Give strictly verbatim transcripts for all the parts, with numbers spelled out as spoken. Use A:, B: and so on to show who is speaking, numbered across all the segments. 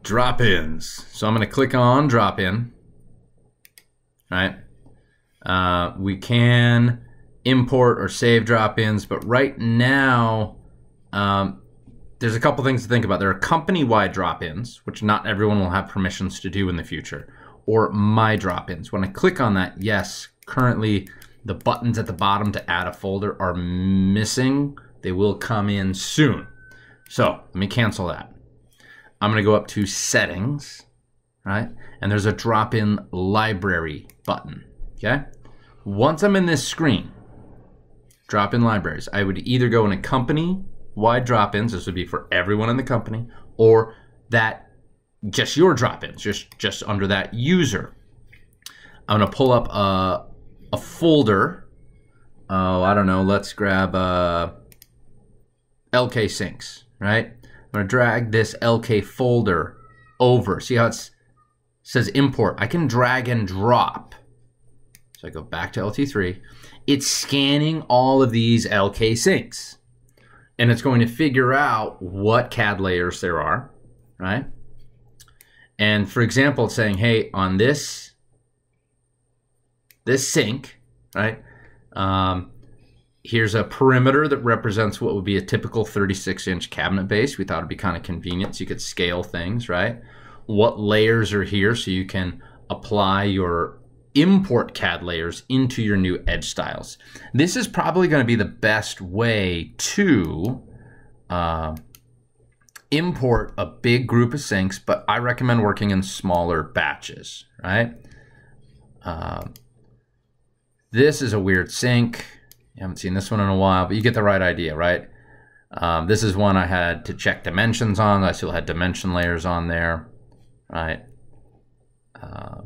A: drop-ins. So I'm going to click on drop-in. Right. Uh, we can import or save drop-ins, but right now um, there's a couple things to think about. There are company-wide drop-ins, which not everyone will have permissions to do in the future, or my drop-ins. When I click on that, yes, currently the buttons at the bottom to add a folder are missing. They will come in soon. So let me cancel that. I'm going to go up to settings, right? And there's a drop-in library button, okay? Once I'm in this screen, drop-in libraries, I would either go in a company-wide drop-ins, this would be for everyone in the company, or that just your drop-ins, just, just under that user. I'm gonna pull up a, a folder. Oh, I don't know, let's grab uh, L K syncs, right? I'm gonna drag this L K folder over. See how it says import? I can drag and drop. So I go back to L T three. It's scanning all of these L K syncs. And it's going to figure out what C A D layers there are, right? And for example, it's saying, hey, on this, this sync, right? Um, here's a perimeter that represents what would be a typical thirty-six inch cabinet base. We thought it'd be kind of convenient so you could scale things, right? What layers are here so you can apply your import C A D layers into your new edge styles. This is probably going to be the best way to uh, import a big group of syncs, but I recommend working in smaller batches, right? Uh, this is a weird sync. You haven't seen this one in a while, but you get the right idea, right? Um, this is one I had to check dimensions on. I still had dimension layers on there, right? Uh,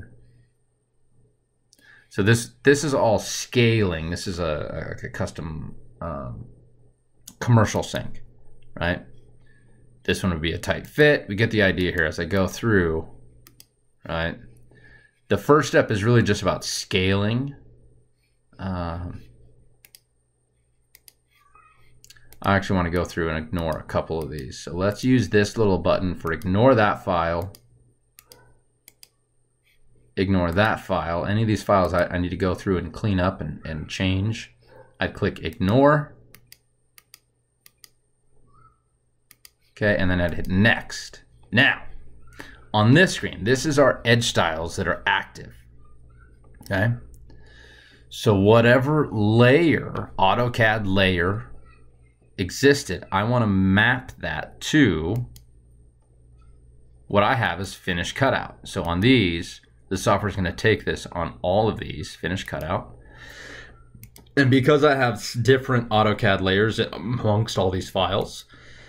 A: so this this is all scaling. This is a, a, a custom um, commercial sync, right? This one would be a tight fit. We get the idea here as I go through, right? The first step is really just about scaling. Um, I actually want to go through and ignore a couple of these. So let's use this little button for ignore that file. Ignore that file. Any of these files I, I need to go through and clean up and, and change. I'd click ignore. Okay, and then I'd hit next. Now, on this screen, this is our edge styles that are active. Okay? So whatever layer, AutoCAD layer existed, I want to map that to what I have as finished cutout. So on these, the software is going to take this on all of these, finished cutout. And because I have different AutoCAD layers amongst all these files,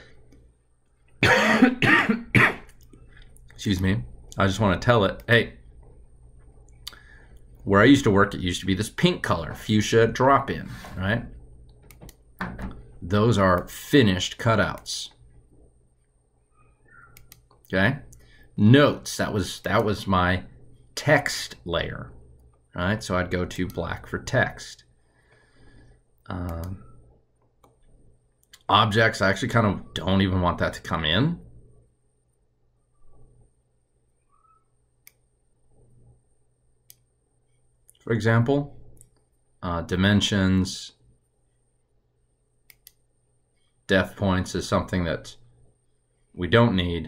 A: excuse me, I just want to tell it, hey, where I used to work, it used to be this pink color, fuchsia drop-in, right? Those are finished cutouts. Okay. Notes, that was that was my text layer. Right? So I'd go to black for text. Um, objects, I actually kind of don't even want that to come in. For example, uh, dimensions, def points is something that we don't need.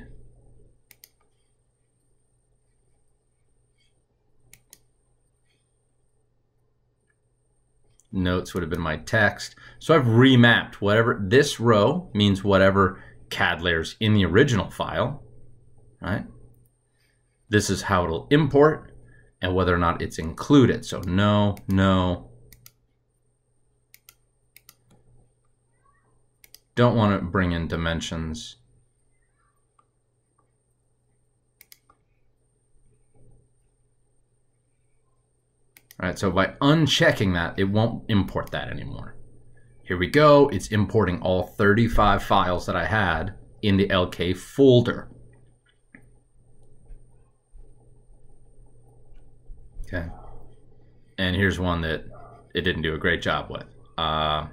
A: Notes would have been my text. So I've remapped whatever, this row means whatever C A D layers in the original file, right? This is how it'll import and whether or not it's included. So no, no. Don't want to bring in dimensions. All right, so by unchecking that, it won't import that anymore. Here we go, it's importing all thirty-five files that I had in the L K folder. Okay, and here's one that it didn't do a great job with. Uh,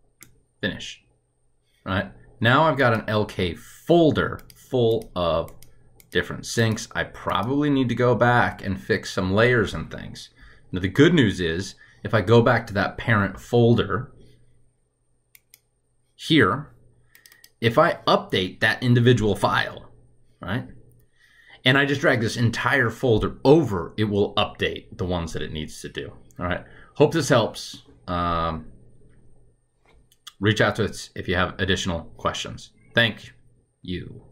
A: finish. Right, now I've got an L K folder full of different syncs. I probably need to go back and fix some layers and things. Now the good news is, if I go back to that parent folder here, if I update that individual file, right, and I just drag this entire folder over, it will update the ones that it needs to do. All right, hope this helps. Um, reach out to us if you have additional questions. Thank you.